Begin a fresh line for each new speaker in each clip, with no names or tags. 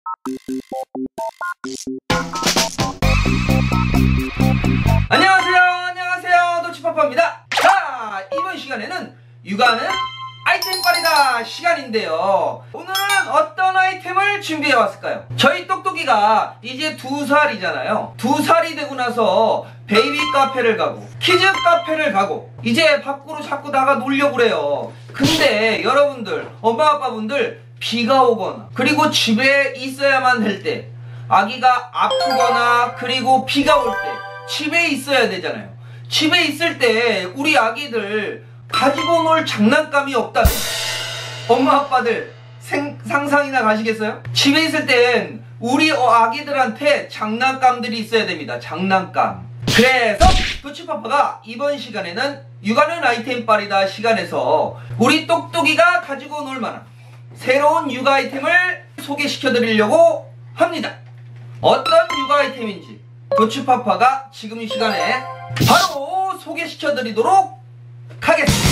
안녕하세요 도치파파입니다. 자, 이번 시간에는 육아는 아이템빨이다 시간인데요, 오늘은 어떤 아이템을 준비해 왔을까요? 저희 똑똑이가 이제 2살이잖아요 2살이 되고 나서 베이비 카페를 가고 키즈 카페를 가고 이제 밖으로 자꾸 나가 놀려고 그래요. 근데 여러분들, 엄마 아빠분들, 비가 오거나 그리고 집에 있어야만 할 때, 아기가 아프거나 그리고 비가 올 때 집에 있어야 되잖아요. 집에 있을 때 우리 아기들 가지고 놀 장난감이 없다면 엄마 아빠들 상상이나 가시겠어요? 집에 있을 땐 우리 아기들한테 장난감들이 있어야 됩니다. 장난감. 그래서 도치파파가 이번 시간에는 육아는 아이템빨이다 시간에서 우리 똑똑이가 가지고 놀 만한 새로운 육아 아이템을 소개시켜 드리려고 합니다. 어떤 육아 아이템인지 도치파파가 지금 이 시간에 바로 소개시켜 드리도록 하겠습니다.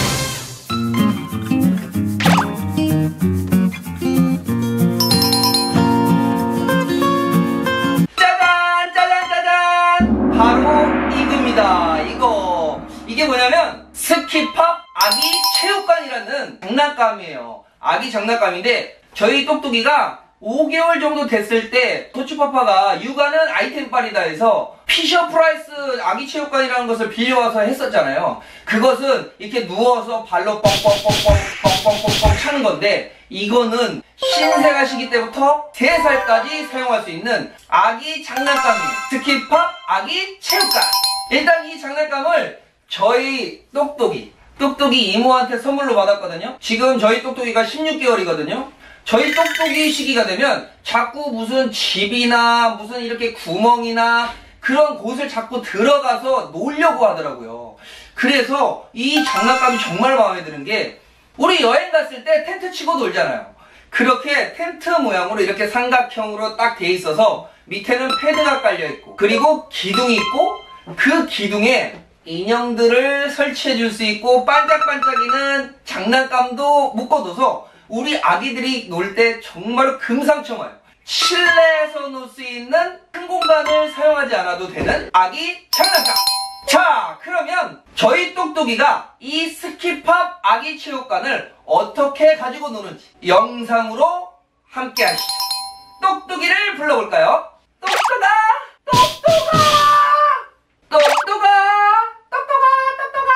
짜잔 짜잔 짜잔, 바로 이겁니다. 이게 뭐냐면 스키팝 아기 체육관이라는 장난감이에요. 아기 장난감인데 저희 똑똑이가 5개월 정도 됐을 때 도치파파가 육아는 아이템빨이다 해서 피셔프라이스 아기 체육관이라는 것을 빌려와서 했었잖아요. 그것은 이렇게 누워서 발로 뻥뻥뻥뻥 차는 건데, 이거는 신생아 시기 때부터 3살까지 사용할 수 있는 아기 장난감이에요. 스키팝 아기 체육관. 일단 이 장난감을 저희 똑똑이 이모한테 선물로 받았거든요. 지금 저희 똑똑이가 16개월이거든요. 저희 똑똑이 시기가 되면 자꾸 무슨 집이나 무슨 이렇게 구멍이나 그런 곳을 자꾸 들어가서 놀려고 하더라고요. 그래서 이 장난감이 정말 마음에 드는 게, 우리 여행 갔을 때 텐트 치고 놀잖아요. 그렇게 텐트 모양으로 이렇게 삼각형으로 딱 돼 있어서 밑에는 패드가 깔려 있고 그리고 기둥이 있고, 그 기둥에 인형들을 설치해 줄 수 있고 반짝반짝이는 장난감도 묶어둬서 우리 아기들이 놀 때 정말 금상첨화예요. 실내에서 놀 수 있는 큰 공간을 사용하지 않아도 되는 아기 장난감. 자, 그러면 저희 똑똑이가 이 스키팝 아기 체육관을 어떻게 가지고 노는지 영상으로 함께 하시죠. 똑똑이를 불러볼까요? 똑똑아! 똑똑아! 똑똑아! 똑똑아! 똑똑아!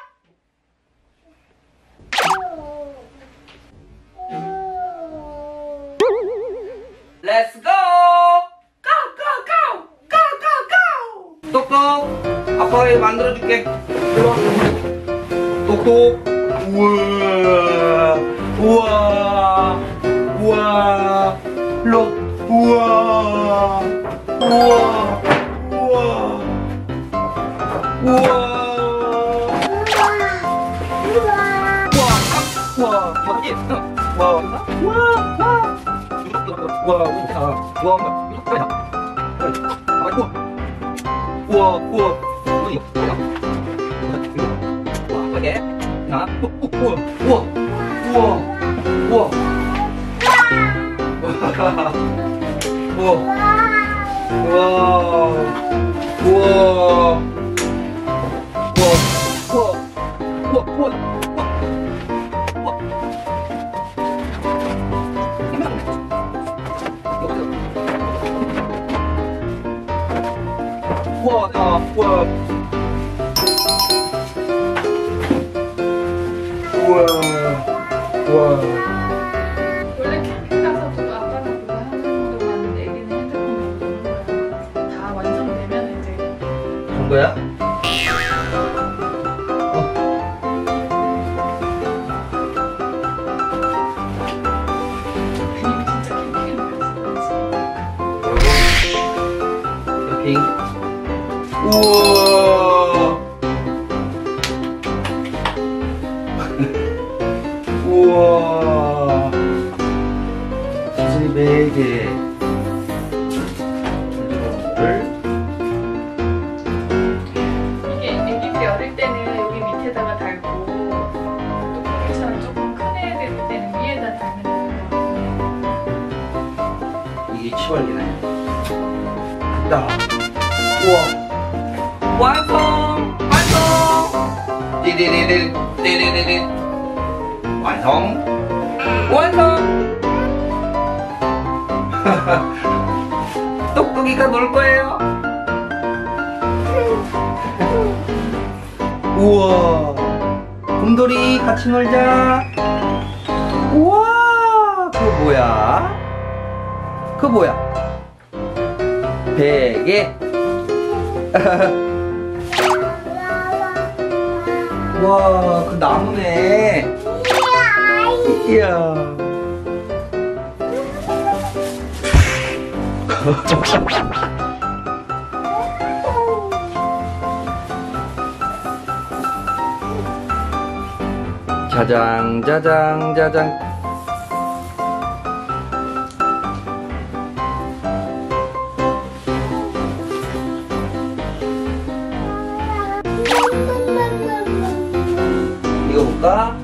Let's go! Go, go, go! Go, go, go! 똑똑, 아빠가 이거 만들어줄게. 이리 와. 똑똑. 우와. 우와. 우와. 일로. 우와. 우와. 우와. 우와. 우와. 바퀴. 우와. 우와. 우와, 우와, 우와, 우와, 우와, 우와, 빨개, 하나, 우와, 우와, 우와, 우와, 우와, 우와, 우와, 우와, 우와, 우와, 우와.
원래 캠핑 가서도 아빠랑 그거 하는 동안 애기는 핸드폰으로 노는 거야. 다 완성되면 이제
한 거야?
그냥 진짜 캠핑을 갔어.
캠핑. 우와. 우와. 수술이 베개.
이게 애기들이 어릴 때는 여기 밑에다가 달고, 똑똑이처럼 조금 큰 애들 때는 위에다 달면 되는 거 같은데.
이게 치벌리네. 나. 우와. 완성! 완성! 띠디디디 완성! 완성! 똑똑이가 놀 거예요. 우와. 곰돌이 같이 놀자. 우와. 그거 뭐야? 그거 뭐야? 베개. 와, 그 나무네. 이야. 짜장, 짜장, 짜장. 이거 볼까?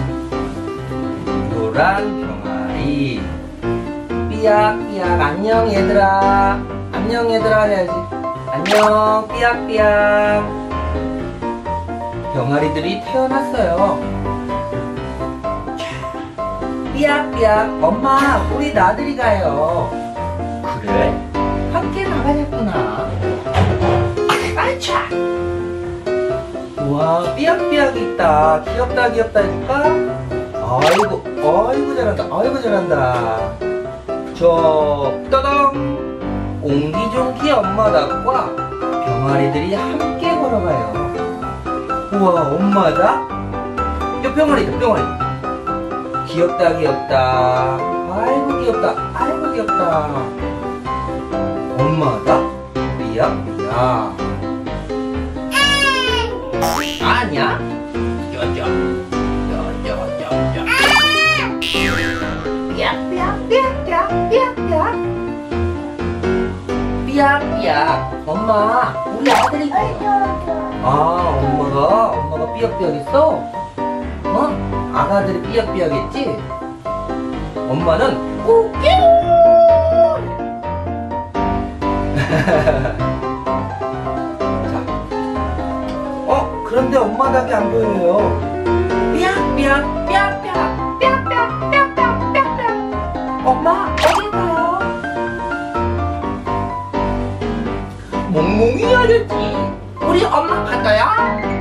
노란 병아리. 삐약삐약. 안녕 얘들아. 안녕 얘들아 해야지. 안녕 삐약삐약. 병아리들이 태어났어요. 삐약삐약. 엄마 우리 나들이 가요. 그래? 함께 나가냐구나. 아차. 우와, 삐약삐약이 있다. 귀엽다 귀엽다 해줄까? 아이고 아이고 잘한다. 아이고 잘한다. 저 떠덩. 옹기종기 엄마닭과 병아리들이 함께 걸어가요. 우와, 엄마닭? 야, 병아리다 병아리. 귀엽다 귀엽다. 아이고 귀엽다. 아이고 귀엽다. 엄마닭? 삐약삐약. 아니야? 쩌쩌 쩌쩌쩌쩌 삐약삐약삐약삐약삐약 삐약삐약. 엄마 우리 아들이 아 엄마가 삐약삐약 했어? 어? 아가들이 삐약삐약 했지? 엄마는 꼬끼. 그런데 엄마 닭이 안 보여요. 삐약삐약 삐약삐약 삐약삐약 삐약삐약 삐약삐약. 엄마 어딜까요? 몽몽이 아저씨 우리 엄마 갔어요?